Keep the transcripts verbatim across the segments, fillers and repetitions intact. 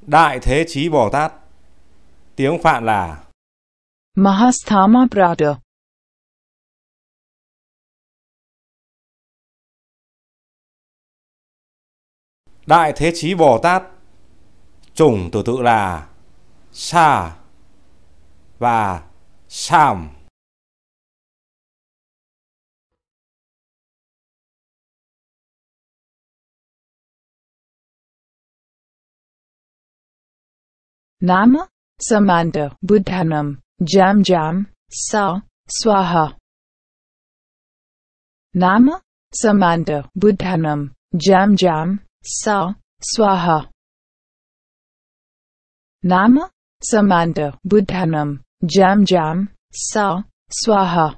Đại Thế Chí Bồ Tát. Tiếng Phạn là Mahasthama Prada. Đại Thế Chí Bồ Tát. Chủng từ tự là Sa và Sam. Nama Samanta Buddhanam Jam Jam Sa Swaha. Nama Samanta Buddhanam Jam Jam Sa Swaha. Nama Samanta Buddhanam Jam Jam Sa Swaha.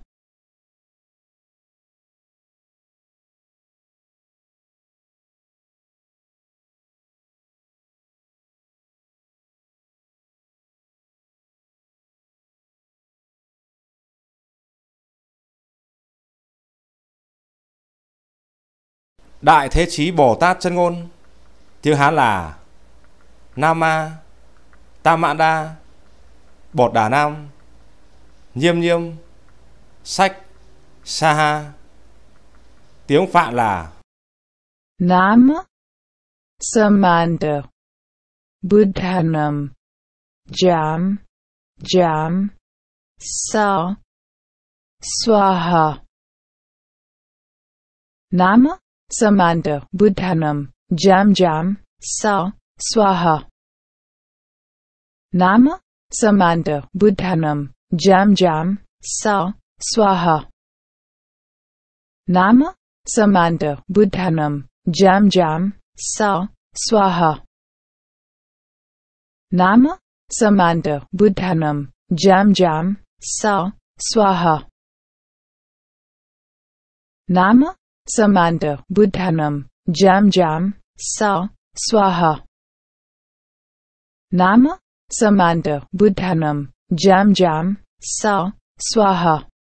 Đại Thế Chí Bồ Tát chân ngôn. Tiếng Hán là Nama Tamada Bột Đà Nam Nhiêm Nhiêm Sách Saha. Tiếng Phạn là Nama Samanta Buddhanam Jam Jam Sa Swaha. Nama Samanta Buddhanam Jam Jam Sa Swaha. Nama Samanta Buddhanam Jam Jam Sa Swaha. Nama Samanta Buddhanam Jam Jam Sa Swaha. Nama Samanta Buddhanam Jam Jam Sa Swaha. Nama Samanta Buddhanam Jam Jam Sa Swaha. Nama Samanta Buddhanam Jam Jam Sa Swaha.